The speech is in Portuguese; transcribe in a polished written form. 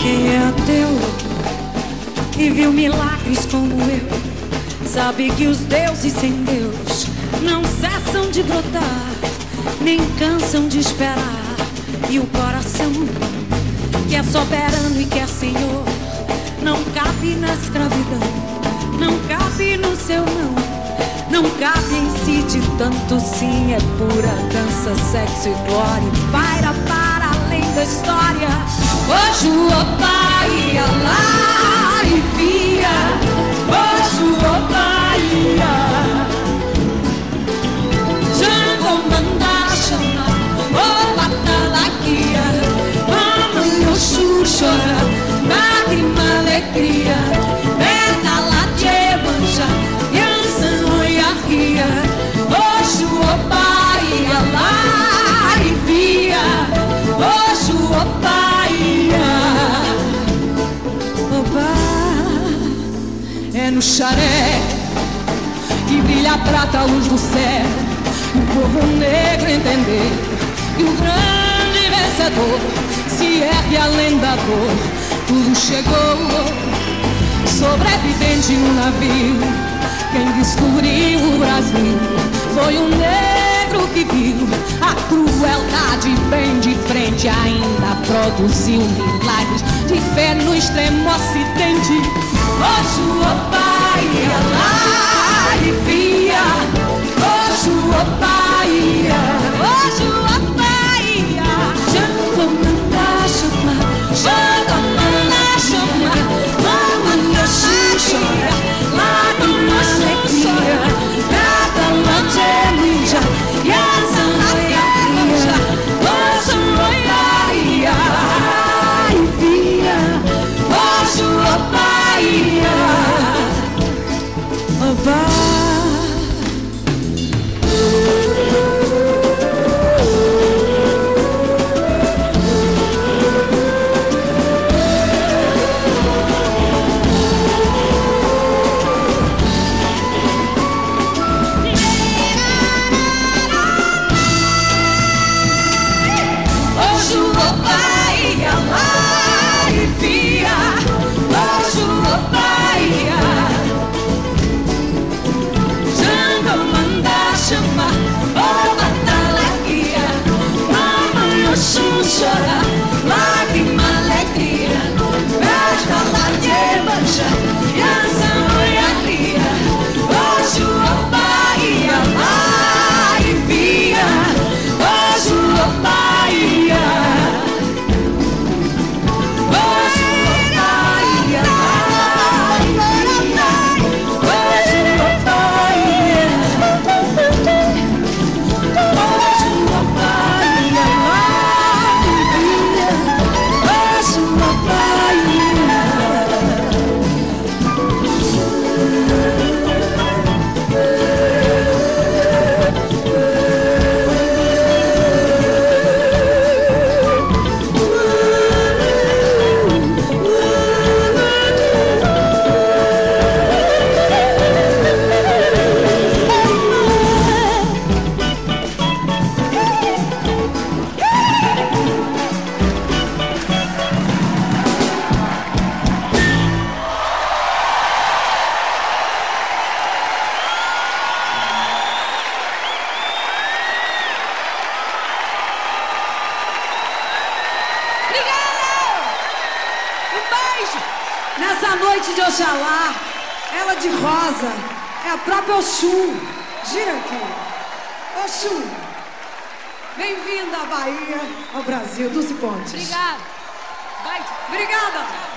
Quem é ateu e viu milagres como eu, sabe que os deuses sem Deus não cessam de brotar, nem cansam de esperar. E o coração que é soberano e que é senhor não cabe na escravidão, não cabe no seu não cabe em si de tanto sim. É pura dança, sexo e glória, e paira para além da história. Hoje o pai ia lá e via, hoje o pai ia Jango manda chamar, oh atalaquia, mamãe Oxu chora, lágrima alegria, perna lá de manja, yansan oiarria. Hoje o pai ia lá e via, hoje o pai ia. É no xaré que brilha a prata, a luz do céu, e o povo negro entender que o grande vencedor se ergue além da dor. Tudo chegou, sobrevivente no navio. Quem descobriu o Brasil foi um negro que viu a crueldade bem de frente, ainda produziu milagres de fé no extremo ocidente. Hoje o pai ia lá e via, hoje o pai ia, hoje o pai ia. Jango manda chamar, Jango manda chamar, mamãe Oxu chora, lágrima alegria, cada lanterninja, yansan oiarria, yansan oiarria. E via, hoje o pai ia. Chora, lágrima, alegria, beijo lá de mancha, yansan oiarria. Hoje o pai ia lá e via, hoje o pai ia, hoje o pai ia lá e via, hoje o pai ia, hoje o pai ia lá. Nessa noite de Oxalá, ela de rosa, é a própria Oxu. Gira aqui. Oxu, bem-vinda à Bahia, ao Brasil. Dulce Pontes. Obrigada. Obrigada.